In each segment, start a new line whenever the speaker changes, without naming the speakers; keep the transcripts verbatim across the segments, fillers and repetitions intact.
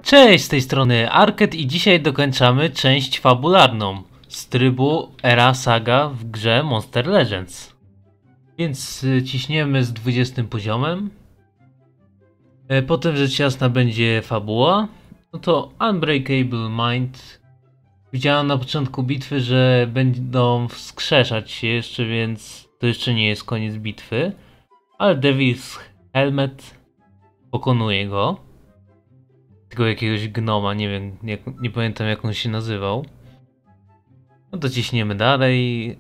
Cześć, z tej strony Arket i dzisiaj dokończamy część fabularną z trybu Era Saga w grze Monster Legends. Więc y, ciśniemy z dwudziestym poziomem. E, potem rzecz jasna będzie fabuła. No to Unbreakable Mind. Widziałem na początku bitwy, że będą wskrzeszać się jeszcze, więc to jeszcze nie jest koniec bitwy. Ale Devil's Helmet pokonuje go. Tego jakiegoś gnoma, nie wiem, nie, nie pamiętam jak on się nazywał. No to ciśniemy dalej.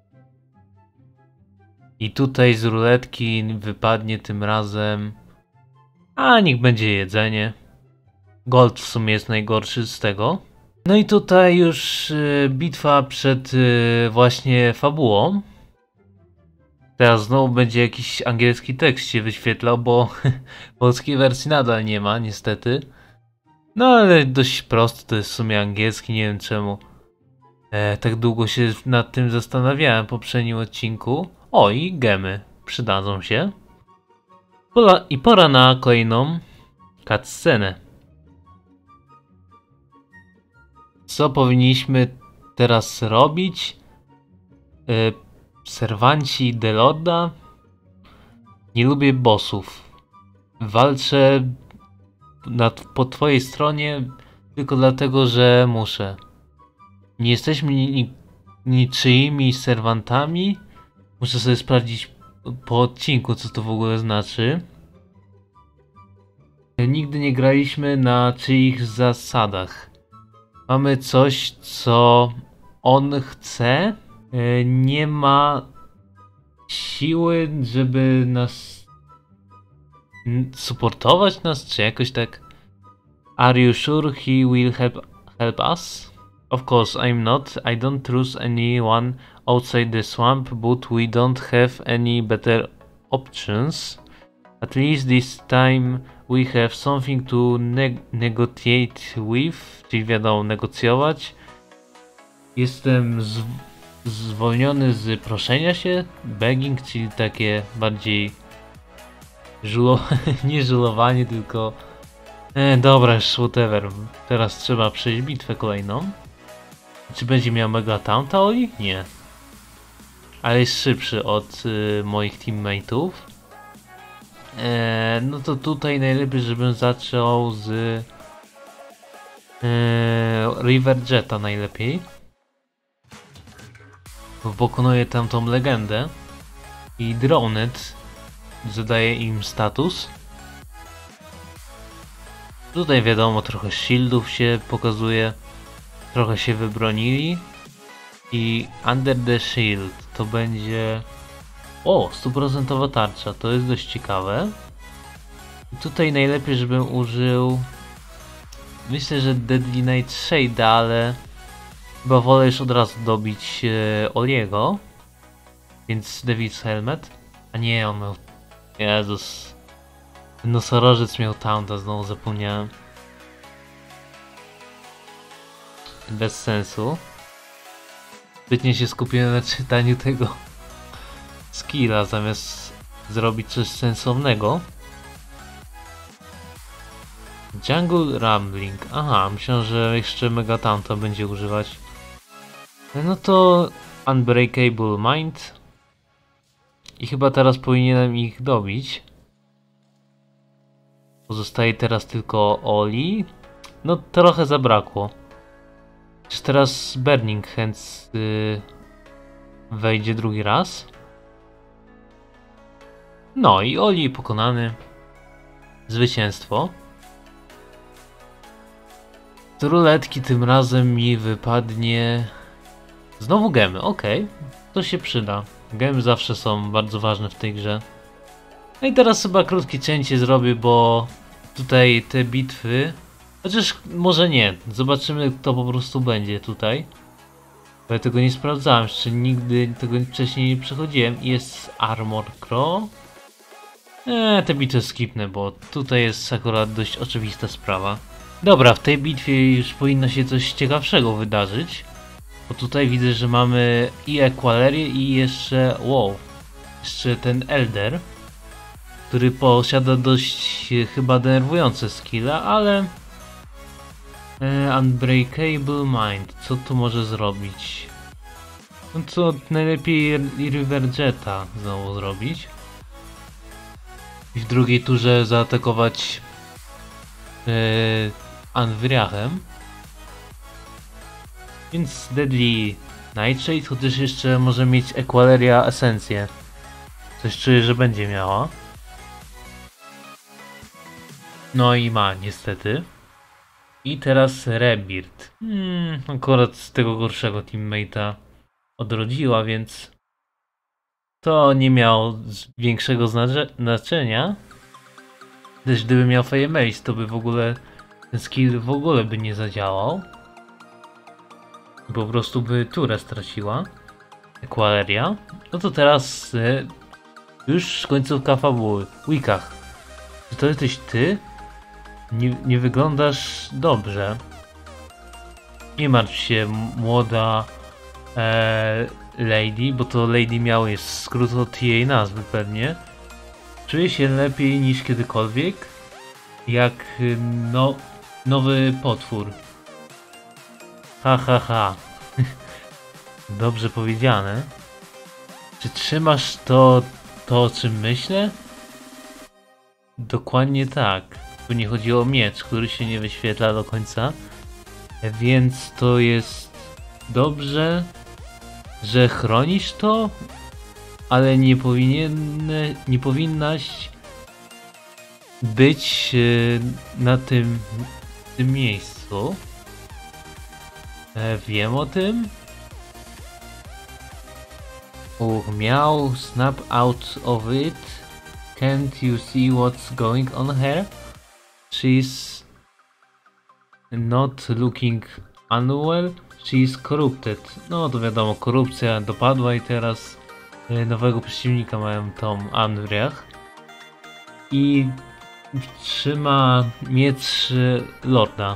I tutaj z ruletki wypadnie tym razem... A niech będzie jedzenie. Gold w sumie jest najgorszy z tego. No i tutaj już y, bitwa przed y, właśnie fabułą. Teraz znowu będzie jakiś angielski tekst się wyświetlał, bo polskiej wersji nadal nie ma niestety. No ale dość prosty, to jest w sumie angielski, nie wiem czemu e, tak długo się nad tym zastanawiałem w poprzednim odcinku. O, i gemy przydadzą się. Pola, I pora na kolejną cutscenę. Co powinniśmy teraz robić? E, serwanci Delorda? Nie lubię bossów. Walczę Na, po twojej stronie tylko dlatego, że muszę. Nie jesteśmy ni, ni, niczyimi serwantami. Muszę sobie sprawdzić po odcinku, co to w ogóle znaczy. Nigdy nie graliśmy na czyich zasadach. Mamy coś, co on chce. Nie ma siły, żeby nas supportować nas, czy jakoś tak. Are you sure he will help, help us? Of course I'm not. I don't trust anyone outside the swamp, but we don't have any better options. At least this time we have something to ne negotiate with, czyli wiadomo, negocjować. Jestem z zwolniony z proszenia się. Begging, czyli takie bardziej Żulo... nie żulowanie, tylko... E, dobra, już whatever. Teraz trzeba przejść bitwę kolejną. Czy będzie miał mega taunta Oli? Nie. Ale jest szybszy od y, moich teammateów. E, no to tutaj najlepiej, żebym zaczął z... E, River Jetta najlepiej. Bo pokonuje tam tą legendę. I Droned zadaje im status. Tutaj wiadomo, trochę shieldów się pokazuje. Trochę się wybronili. I Under the Shield to będzie... O, stuprocentowa tarcza, to jest dość ciekawe. I tutaj najlepiej, żebym użył... Myślę, że Deadly Nightshade, ale... Chyba wolę już od razu dobić e, Oliego. Więc Devil's Helmet. A nie, on miał... Jezus. Nosorożec miał taunta, znowu zapomniałem. Bez sensu. Zbytnie się skupiłem na czytaniu tego skilla, zamiast zrobić coś sensownego. Jungle Rambling. Aha, myślałem, że jeszcze Mega Taunta będzie używać. No to Unbreakable Mind. I chyba teraz powinienem ich dobić. Pozostaje teraz tylko Oli. No trochę zabrakło. Czy teraz Burning Hands yy, wejdzie drugi raz? No i Oli pokonany. Zwycięstwo. Z ruletki tym razem mi wypadnie... Znowu gemy, okej. Okay. To się przyda. Gemy zawsze są bardzo ważne w tej grze. No i teraz chyba krótkie cięcie zrobię, bo tutaj te bitwy... Chociaż może nie. Zobaczymy, kto po prostu będzie tutaj. Bo ja tego nie sprawdzałem, jeszcze nigdy tego wcześniej nie przechodziłem. Jest Armor Crow. Eee, te bitwy skipnę, bo tutaj jest akurat dość oczywista sprawa. Dobra, w tej bitwie już powinno się coś ciekawszego wydarzyć. Bo tutaj widzę, że mamy i Equalerię i jeszcze... Wow. Jeszcze ten Elder. Który posiada dość chyba denerwujące skille, ale E, Unbreakable Mind. Co tu może zrobić? No co najlepiej River Jetta znowu zrobić. I w drugiej turze zaatakować e, Anwriachem. Więc Deadly Nightshade, chociaż jeszcze może mieć Equaleria Esencję. Coś czuję, że będzie miała. No i ma niestety. I teraz Rebirth. Hmm, akurat z tego gorszego teammate'a odrodziła, więc to nie miało większego znaczenia. Gdyż gdyby miał Fire Mace, to by w ogóle ten skill w ogóle by nie zadziałał. Po prostu by turę straciła. Equaleria. No to teraz e, już końcówka fabuły. Wikach. Czy to jesteś ty? Nie, nie wyglądasz dobrze. Nie martw się, młoda e, lady, bo to lady miał jest skrót od jej nazwy pewnie. Czuję się lepiej niż kiedykolwiek. Jak no, nowy potwór. Ha ha ha. Dobrze powiedziane. Czy trzymasz to, to o czym myślę? Dokładnie tak. Tu nie chodzi o miecz, który się nie wyświetla do końca. Więc to jest dobrze, że chronisz to, ale nie powinien, nie powinnaś być na tym, tym miejscu. Wiem o tym. Oh, miał snap out of it. Can't you see what's going on here? She's not looking unwell. She's corrupted. No to wiadomo, korupcja dopadła i teraz nowego przeciwnika mają tą Anwriach. I trzyma miecz Lorda.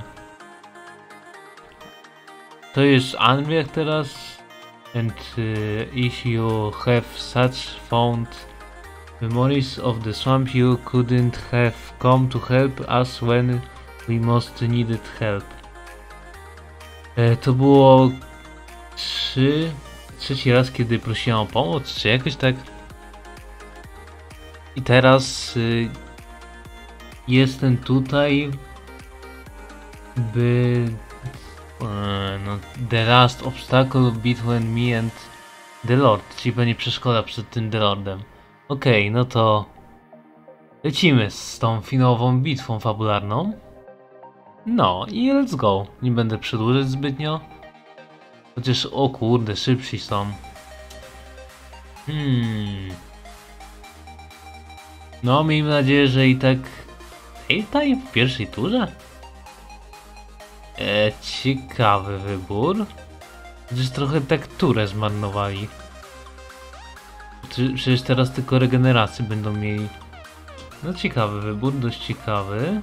To jest Anwriach teraz. And uh, if you have such fond memories of the swamp, you couldn't have come to help us when we most needed help. E, to było trzy, trzeci raz, kiedy prosiłem o pomoc, czy jakoś tak. I teraz y, jestem tutaj, by e, no, the last obstacle between me and the Lord, czyli pewnie przeszkoda przed tym The Lordem. Okej, okay, no to lecimy z tą finałową bitwą fabularną. No i let's go. Nie będę przedłużać zbytnio. Chociaż o kurde, szybsi są. Hmm. No miejmy nadzieję, że i tak Helltime w pierwszej turze? E, ciekawy wybór. Chociaż trochę tak turę zmarnowali. Przecież teraz tylko regenerację będą mieli. No ciekawy wybór, dość ciekawy.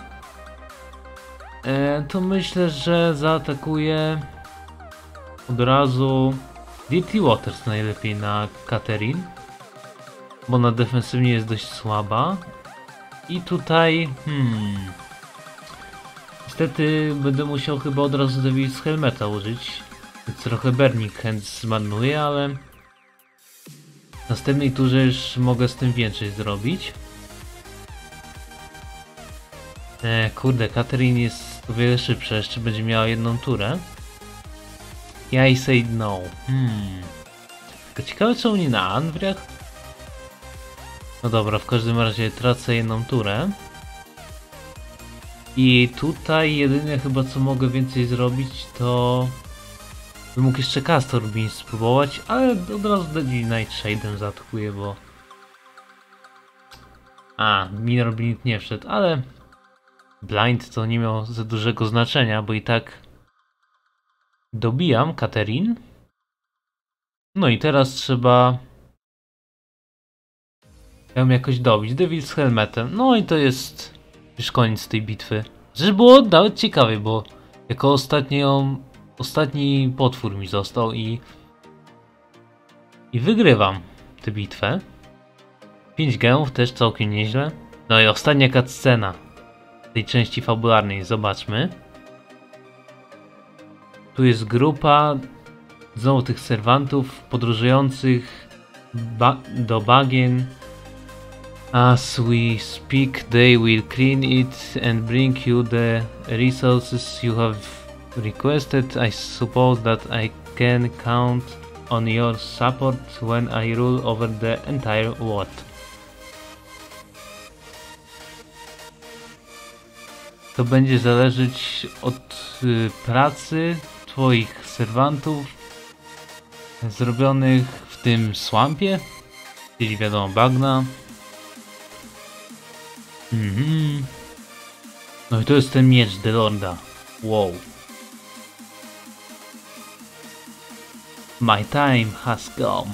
E, to myślę, że zaatakuje od razu Dirty Waters najlepiej na Katerin, bo na defensywnie jest dość słaba. I tutaj hmm niestety będę musiał chyba od razu Devil's Helmeta użyć, więc trochę Burning Hands zmarnuje, ale w następnej turze już mogę z tym więcej zrobić. E, kurde, Katerin jest o wiele szybsza, jeszcze będzie miała jedną turę. Ja I say no. Hmm. Tylko ciekawe, czemu nie na Anwriach? No dobra, w każdym razie tracę jedną turę. I tutaj jedyne chyba co mogę więcej zrobić, to bym mógł jeszcze Castor Beam spróbować, ale od razu Deadly Nightshade'em zaatakuję, bo a, Minor Blind nie wszedł, ale Blind to nie miał za dużego znaczenia, bo i tak dobijam Katerin. No i teraz trzeba ją jakoś dobić. Devil z Helmetem. No i to jest już koniec tej bitwy. Że było nawet ciekawie, bo jako ostatnią, ostatni potwór mi został i i wygrywam tę bitwę. pięć gemów też całkiem nieźle. No i ostatnia cutscena tej części fabularnej. Zobaczmy. Tu jest grupa znowu tych serwantów podróżujących ba do bagien. As we speak, they will clean it and bring you the resources you have requested. I suppose that I can count on your support when I rule over the entire world. To będzie zależeć od y, pracy twoich serwantów zrobionych w tym swampie, czyli wiadomo bagna. Mhm. No i to jest ten miecz The Lorda. Wow. My time has come.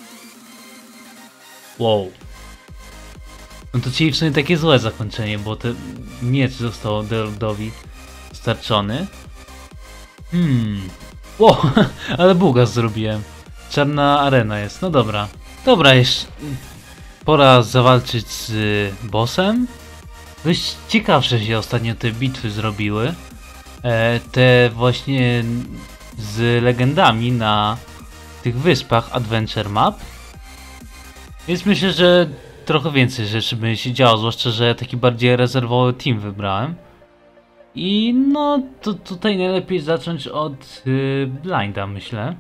Wow. No to czyli w sumie takie złe zakończenie, bo ten miecz został The Lordowi dostarczony. Hmm. Wow, ale buga zrobiłem. Czarna arena jest, no dobra. Dobra, jeszcze pora zawalczyć z bossem. Dość ciekawsze się ostatnio te bitwy zrobiły. E, te właśnie z legendami na tych wyspach Adventure Map. Więc myślę, że trochę więcej rzeczy by się działo, zwłaszcza, że taki bardziej rezerwowy team wybrałem. I no, to tutaj najlepiej zacząć od yy, blinda, myślę.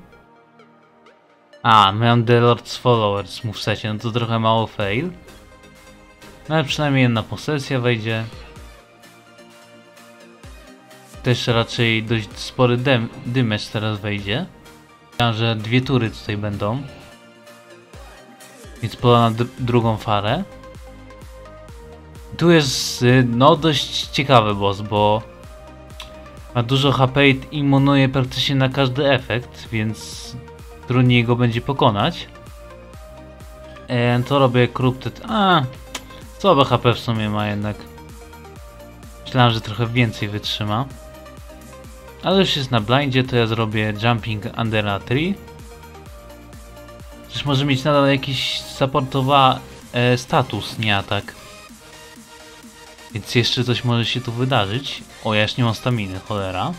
A, miałem The Lord's Followers w movesecie, no to trochę mało fail. No ale przynajmniej jedna posesja wejdzie. Też raczej dość spory dymecz teraz wejdzie. Myślałem, że dwie tury tutaj będą. Więc pola na drugą farę. Tu jest no dość ciekawy boss, bo ma dużo H P i immunuje praktycznie na każdy efekt, więc trudniej go będzie pokonać. E, to robię Corrupted. A, słabe H P w sumie ma jednak. Myślałem, że trochę więcej wytrzyma. Ale już jest na blindzie, to ja zrobię Jumping Under a Tree. Przecież może mieć nadal jakiś supportowa e, status, nie atak. Więc jeszcze coś może się tu wydarzyć. O, ja już nie mam staminy, cholera.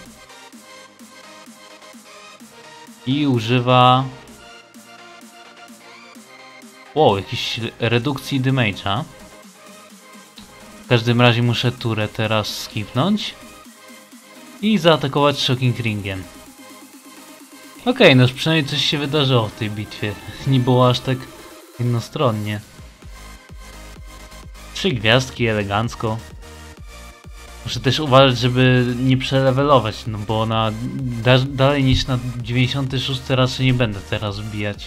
I używa... Wow, jakiejś redukcji damage'a. W każdym razie muszę turę teraz skipnąć. I zaatakować Shocking Ringiem. Okej, okay, no już przynajmniej coś się wydarzyło w tej bitwie. Nie było aż tak jednostronnie. Trzy gwiazdki, elegancko. Muszę też uważać, żeby nie przelevelować, no bo na da, dalej niż na dziewięćdziesiąty szósty raczej nie będę teraz wbijać.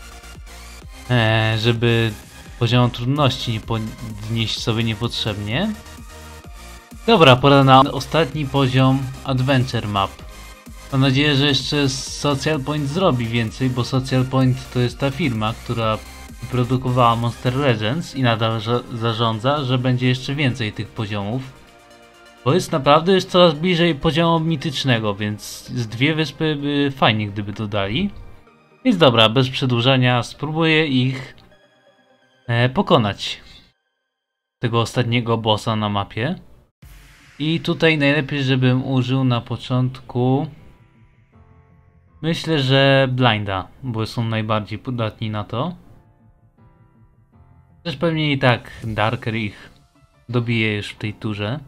Eee, żeby poziomu trudności nie podnieść sobie niepotrzebnie. Dobra, pora na ostatni poziom Adventure Map. Mam nadzieję, że jeszcze Social Point zrobi więcej, bo Social Point to jest ta firma, która produkowała Monster Legends i nadal zarządza, że będzie jeszcze więcej tych poziomów. Bo jest naprawdę już coraz bliżej poziomu mitycznego, więc z dwie wyspy by fajnie gdyby dodali. Więc dobra, bez przedłużania spróbuję ich e, pokonać. Tego ostatniego bossa na mapie. I tutaj najlepiej, żebym użył na początku... Myślę, że blinda, bo są najbardziej podatni na to. Też pewnie i tak Darker ich dobije już w tej turze.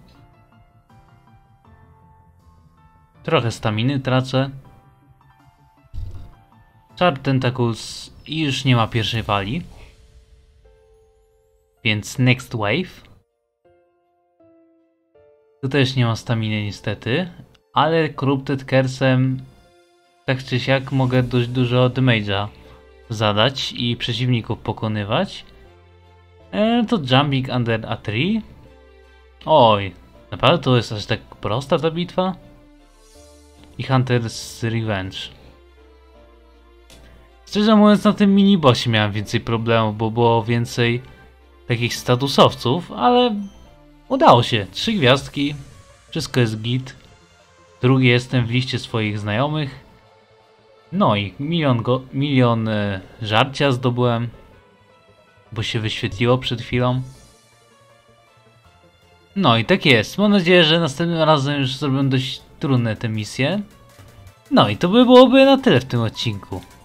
Trochę staminy tracę. Sharp Tentacles i już nie ma pierwszej fali. Więc next wave. Tu też nie ma staminy niestety. Ale Corrupted Curse'em tak czy siak mogę dość dużo damage'a zadać i przeciwników pokonywać. E, to Jumping Under a Tree. Oj, naprawdę to jest aż tak prosta ta bitwa? I Hunter's Revenge. Szczerze mówiąc, na tym minibossie miałem więcej problemów, bo było więcej takich statusowców, ale udało się. Trzy gwiazdki, wszystko jest git. Drugi jestem w liście swoich znajomych. No i milion, go, milion e, żarcia zdobyłem, bo się wyświetliło przed chwilą. No i tak jest. Mam nadzieję, że następnym razem już zrobię dość trudne te misje. No i to by byłoby na tyle w tym odcinku.